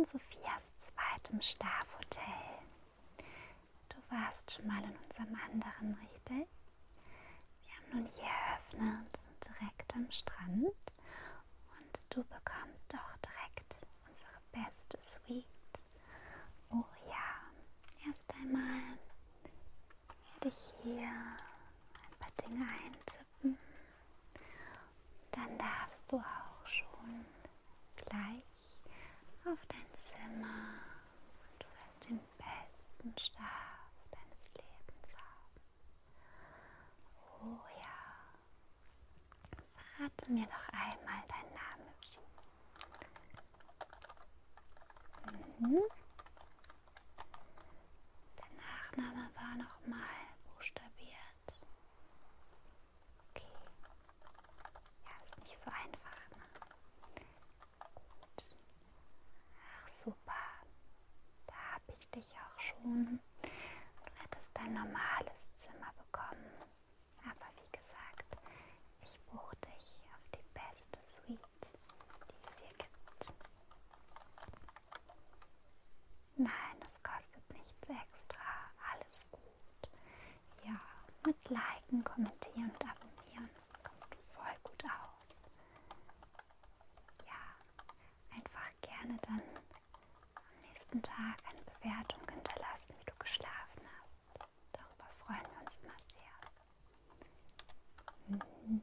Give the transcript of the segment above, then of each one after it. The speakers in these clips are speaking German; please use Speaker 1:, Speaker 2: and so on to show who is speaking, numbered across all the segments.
Speaker 1: Sophias zweitem Schlafhotel. Du warst schon mal in unserem anderen, richtig? Wir haben nun hier eröffnet, direkt am Strand. Und du bekommst auch direkt unsere beste Suite. Oh ja, erst einmal werde ich hier ein paar Dinge eintippen. Dann darfst du auch schon gleich auf dein Zimmer und du wirst den besten Schlaf deines Lebens haben. Oh ja, verrate mir doch einmal deinen Namen. Der Nachname war nochmal buchstabiert. Okay, ja, ist nicht so einfach, ne? Gut. Ach super, da habe ich dich auch schon. Du hättest ein normales Zimmer bekommen. Aber wie gesagt, ich buche dich auf die beste Suite, die es hier gibt. Nein, das kostet nichts extra. Alles gut. Ja, mit Liken, Kommentieren und Abonnieren kommst du voll gut aus. Ja, einfach gerne dann am nächsten Tag eine Bewertung hinterlassen, wie du geschlafen hast. Darüber freuen wir uns immer sehr.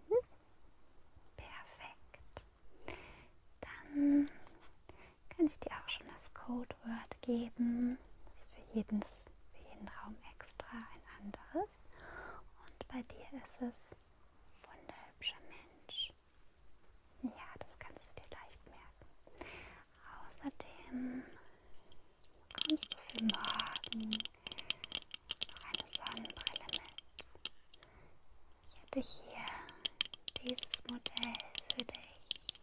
Speaker 1: Perfekt. Dann kann ich dir auch schon das Codewort geben. Das ist für jeden Raum extra ein anderes. Und bei dir ist es wunderhübscher Mensch. Ja, das kannst du dir leicht merken. Außerdem bekommst du für morgen noch eine Sonnenbrille mit. Ich hätte hier dieses Modell für dich.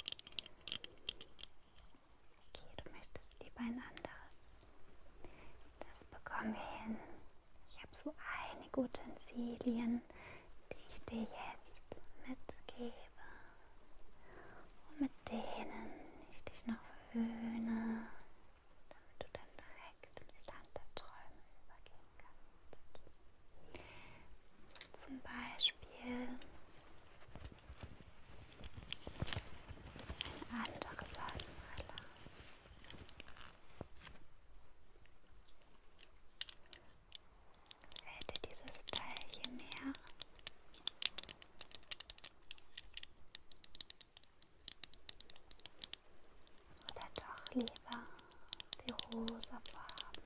Speaker 1: Okay, du möchtest lieber ein anderes. Das bekommen wir hin. Ich habe so einige Utensilien, die ich dir jetzt mitgebe und mit denen ich dich noch verwöhne, damit du dann direkt ins Land der Träume übergehen kannst. So zum Beispiel eine andere Sonnenbrille. Gefällt dir dieses Teil hier mehr? Oder doch lieber die rosa Farben?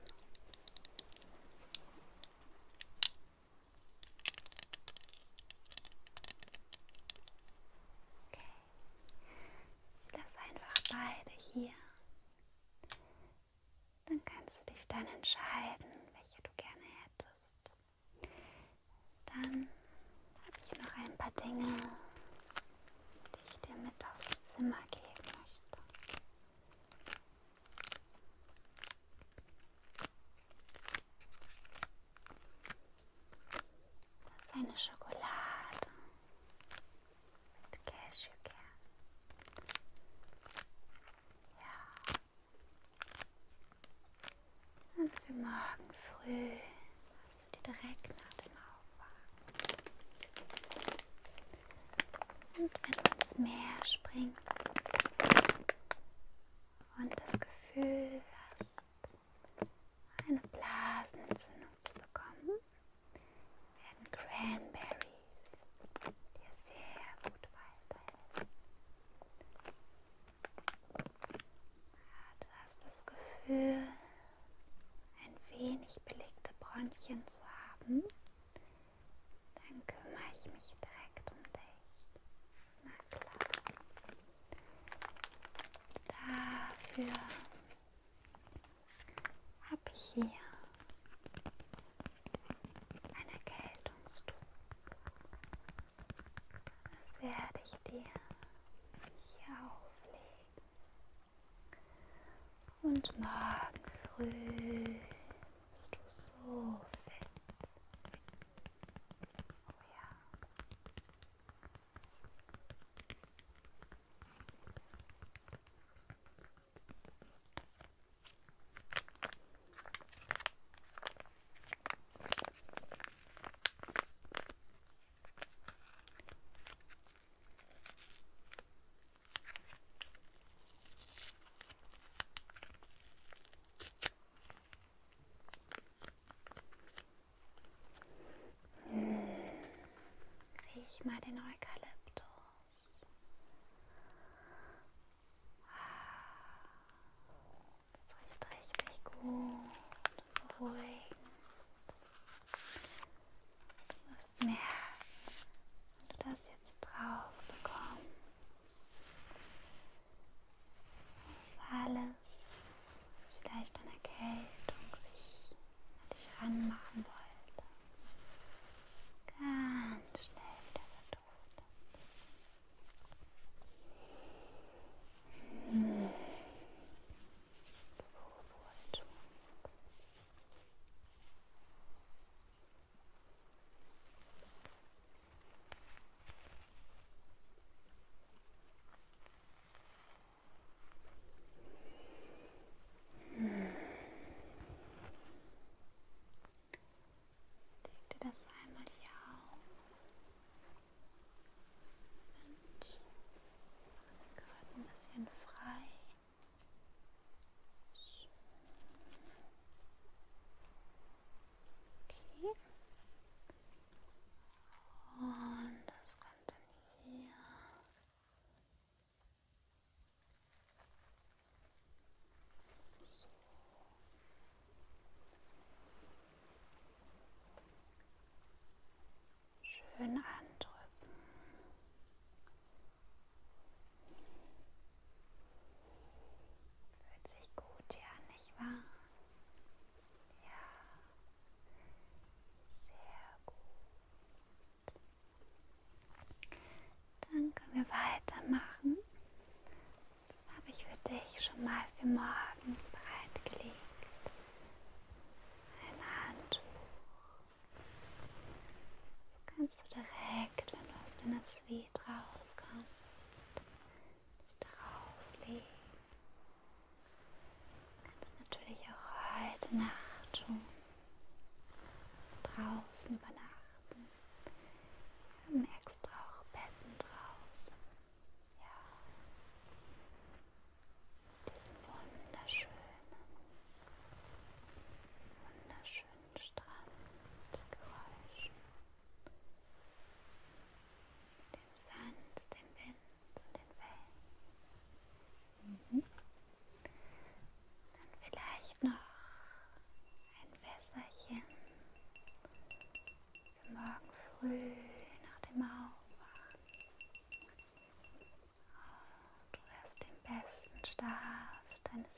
Speaker 1: Okay, ich lasse einfach beide hier. Dann kannst du dich dann entscheiden, welche du gerne hättest. Dann habe ich noch ein paar Dinge, die ich dir mit aufs Zimmer geben möchte. Das ist eine Schokolade mit Cashewkern. Ja. Und für morgen früh hast du die direkt nach dem Aufwachen. Und wenn du ins Meer springst und das Gefühl hast, eine Blasenentzündung zu bekommen, werden Cranberries dir sehr gut weiterhelfen. Ja, du hast das Gefühl, ein wenig belegte Bronchien zu haben, dann kümmere ich mich direkt um dich. Na klar. Und dafür habe ich hier ein Erkältungstuch. Das werde ich dir hier auflegen. Und morgen früh bist du so fit. Oh ja.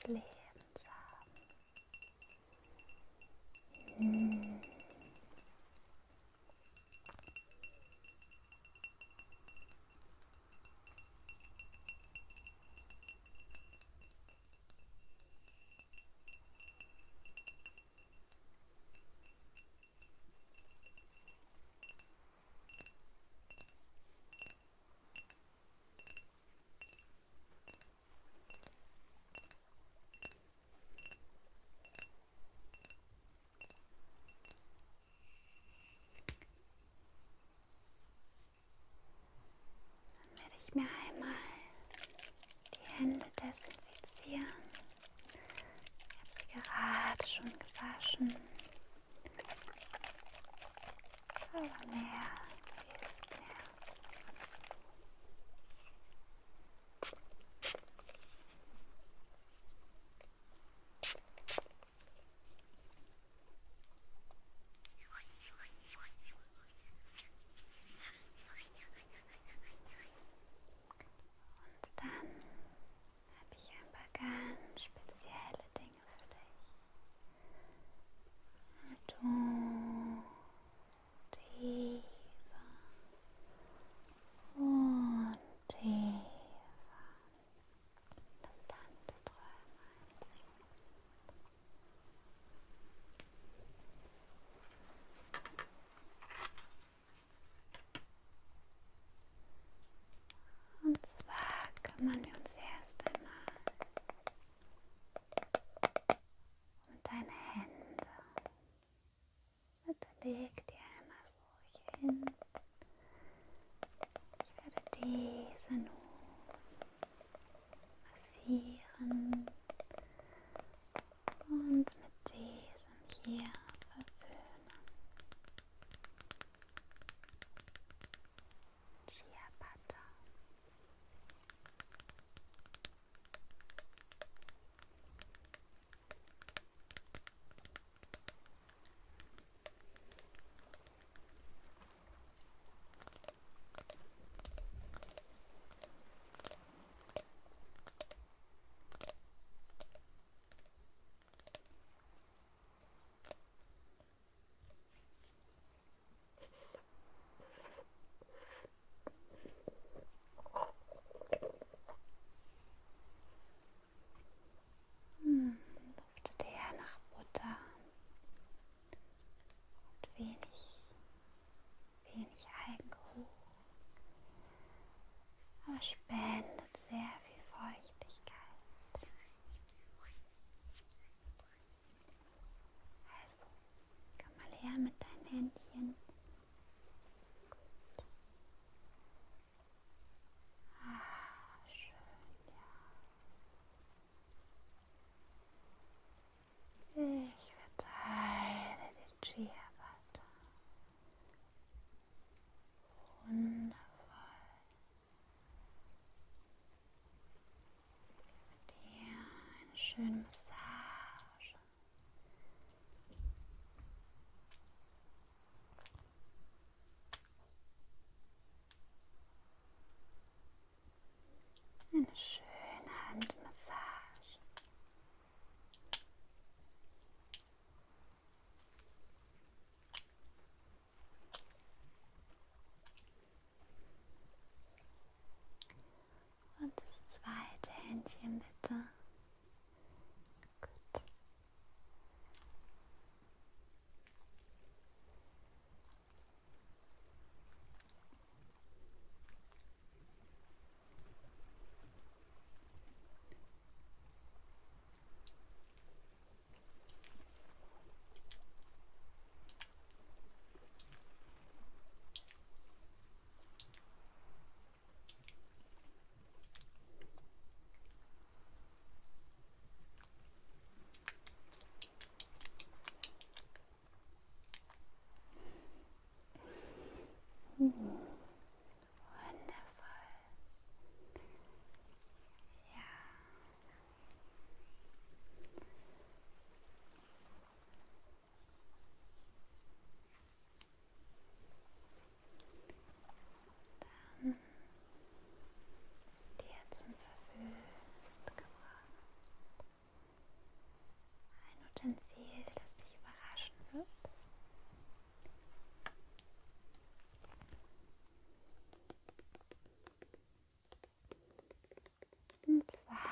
Speaker 1: Lebens haben. Hm. Mir einmal die Hände desinfizieren. Ich habe sie gerade schon gewaschen. Aber mehr hilft mehr. Und dann habe ich ein paar ganz spezielle Dinge für dich. Du tiefer und tiefer das Land der Träume einziehst. Und zwar kümmern wir uns erst einmal um deine Hände. Bitte leg die einmal so hin. Ich werde diese nun massieren und mit diesem hier verwöhnen. Chia Butter. Duftet eher nach Butter und wenig Eigengeruch, aber spendet sehr viel Feuchtigkeit. Also, komm mal her mit deinen Händchen. Gut. Schön, ja. Ich verteile die Chia Butter. Wundervoll. Dir eine schöne Massage. Eine schöne Handmassage. Und das zweite Händchen bitte.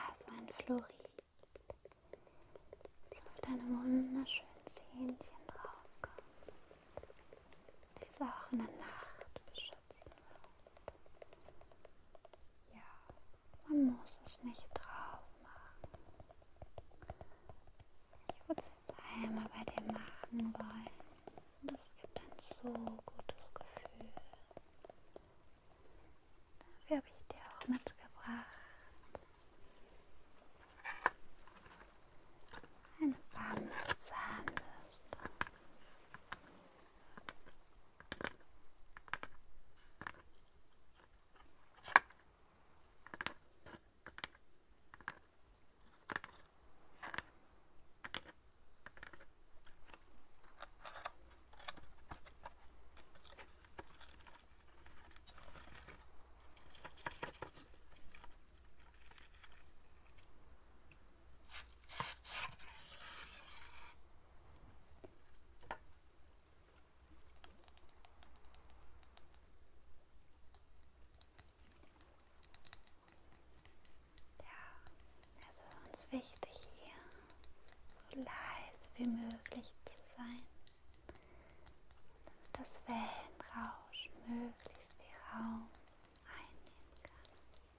Speaker 1: so ein Fluorid, das auf deine wunderschönen Zähnchen draufkommt, die auch in der Nacht beschützen wird. Ja, man muss es nicht drauf machen. Ich würde es jetzt einmal bei dir machen wollen. Und das gibt ein so gutes Gefühl. Dafür habe ich dir auch mitgebracht eine Bambuszahnbürste. Es ist uns wichtig, hier so leise wie möglich zu sein, damit das Wellenrauschen möglichst viel Raum einnehmen kann.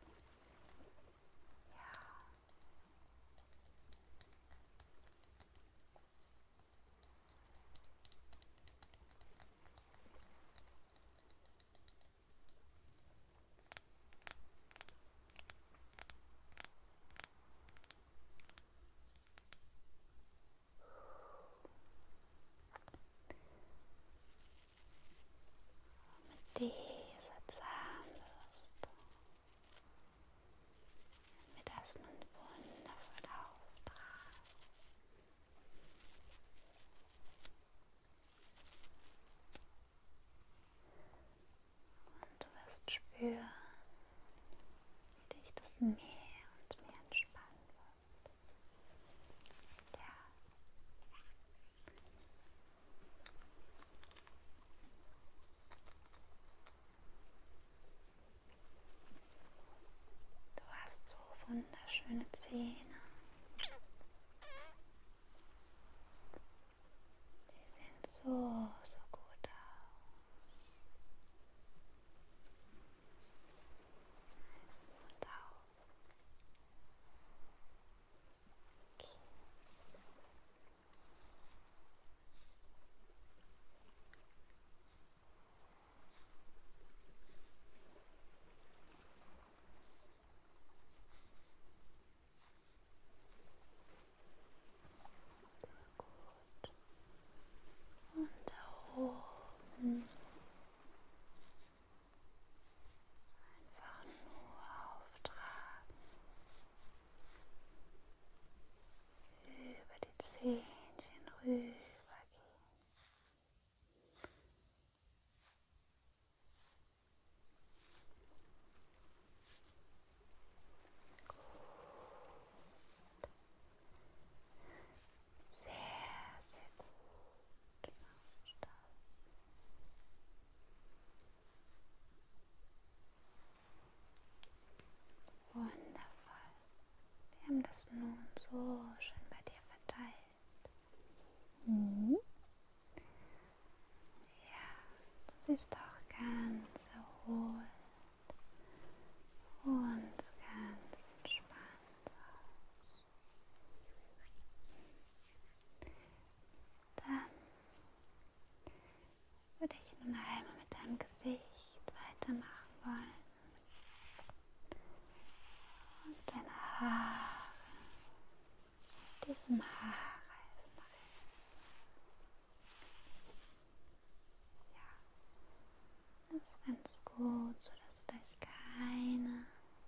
Speaker 1: Ja. Diese Zahnbürste mir das nun wundervoll auftragen. Und du wirst spüren, wie dich das mehr und mehr entspannen wird. Ja. Du hast so wunderschöne Zähne. Die sehen so gut aus. Reiß den Mund auf. Okay. Gut. Und da oben einfach nur auftragen. Über die Zähnchen rübergehen. Sehr, sehr gut machst du das. Wundervoll. Wir haben das nun so schön bei dir verteilt. Mhm. Ja, du siehst auch ganz erholt und ganz entspannt aus. Dann würde ich nun einmal mit deinem Gesicht weitermachen wollen. Und deine Haare, diesem Haarreifen nach hinten. Ja, das ist ganz gut, sodass gleich keine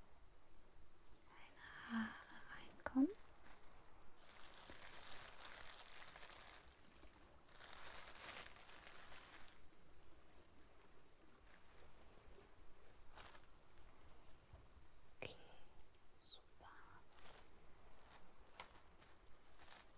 Speaker 1: Haare reinkommen. Okay, super.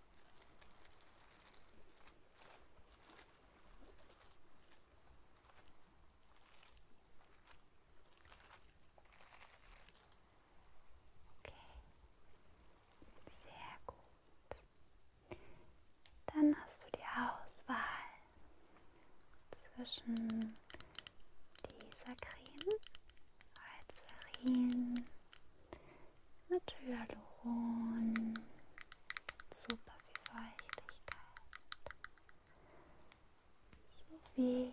Speaker 1: Hyaluron, super viel Feuchtigkeit, sowie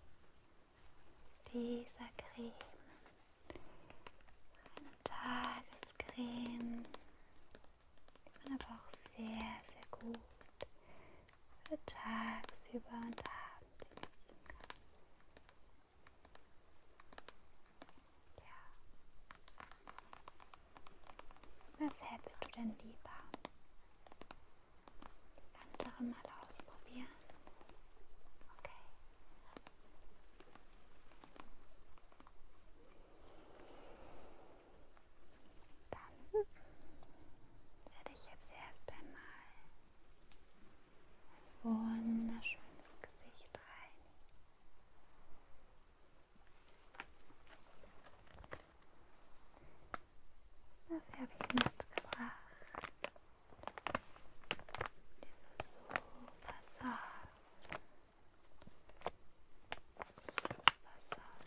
Speaker 1: dieser Creme, eine Tagescreme, die man aber auch sehr, sehr gut für tagsüber und abends nutzen kann. Ja. Was hättest du denn lieber? Die andere mal ausprobieren? Okay. Dann werde ich jetzt erst einmal ein wunderschönes Gesicht reinigen. Dafür habe ich mitgebracht diese super soft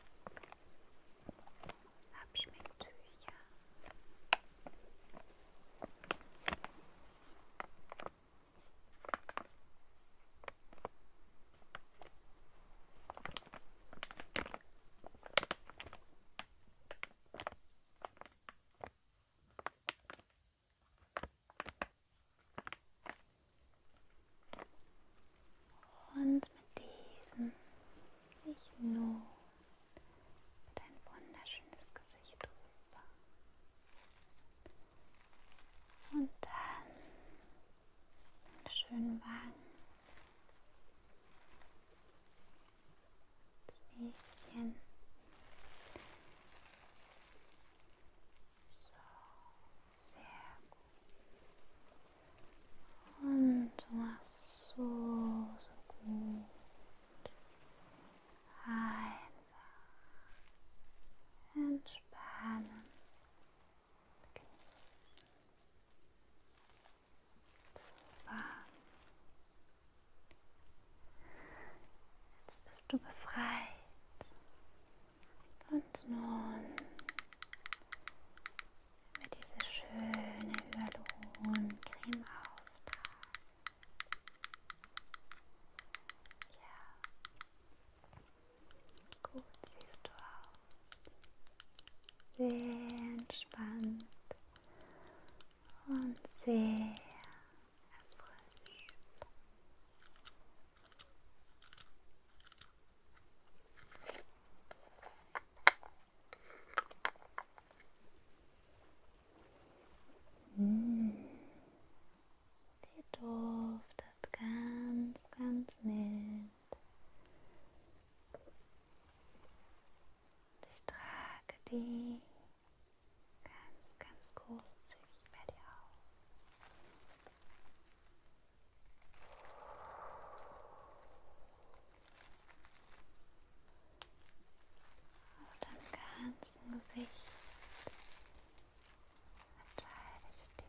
Speaker 1: Abschminktücher. Und mit diesen gehe ich nun dein wunderschönes Gesicht drüber. Und dann deine schönen Wangen, das Näschen. So, sehr gut. Und du machst es so gut. Einfach entspannen, genießen. Super. Jetzt bist du befreit. Und nun wir diese schöne Hyaluron-Creme auftragen. Ja, gut siehst du aus. Sehr entspannt und sehr erfrischt. Die duftet ganz, ganz mild. Und ich trage die ganz, ganz großzügig bei dir auf. Auf deinem ganzen Gesicht verteile ich die.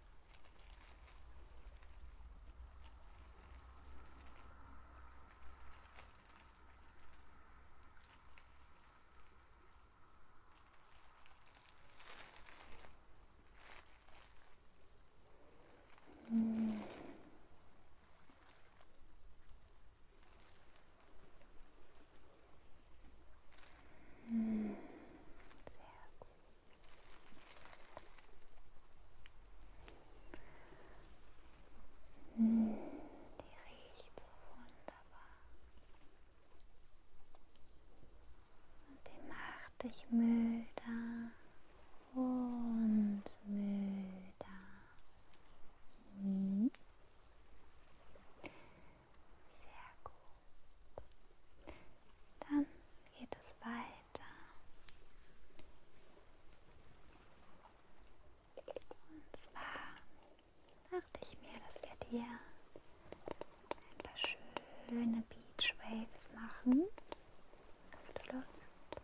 Speaker 1: Sehr gut. Die riecht so wunderbar. Und die macht dich müder und müder. Sehr gut. Dann geht es weiter. Und zwar dachte ich mir, dass wir dir ein paar schöne Beach Waves machen. Hast du Lust?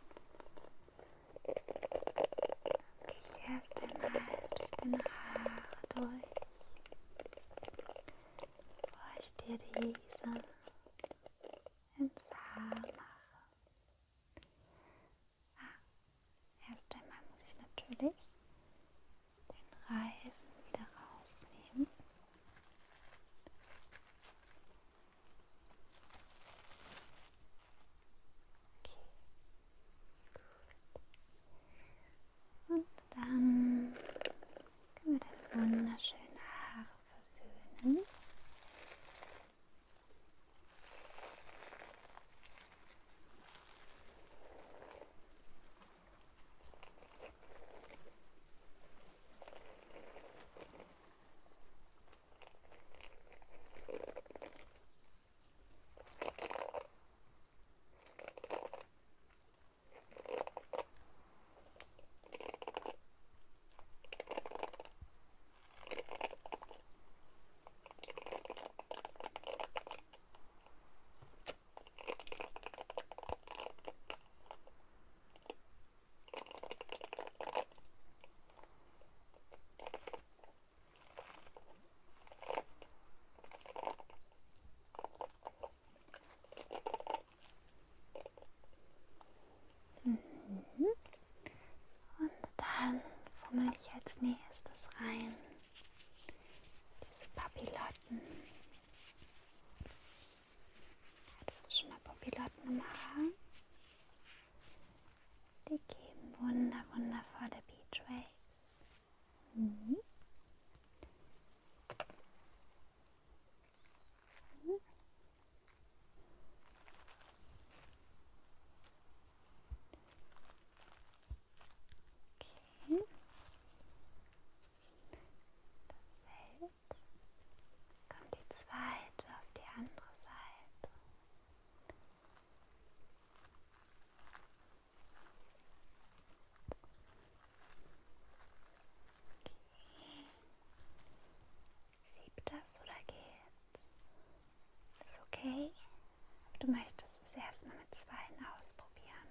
Speaker 1: Dann gehe ich erst einmal durch deine Haare durch, bevor ich dir diese ins Haar mache. Erst einmal muss ich natürlich den Reif fummel ich als nächstes rein. Diese Papillotten. Hattest du schon mal Papillotten im Haar? Die geben wundervolle Beachwaves. Mhm. Okay. Das hält. Kommt die zweite auf die andere Seite. Okay. Siebt das oder geht's? Ist okay? Du möchtest es erstmal mit zweien ausprobieren.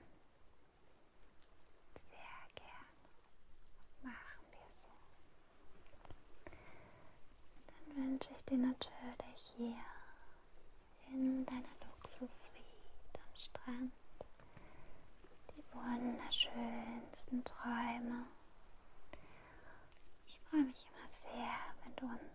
Speaker 1: Sehr gerne. Machen wir so. Dann wünsche ich dir natürlich hier in deiner Luxus-Suite am Strand die wunderschönsten Träume. Ich freue mich immer sehr, wenn du uns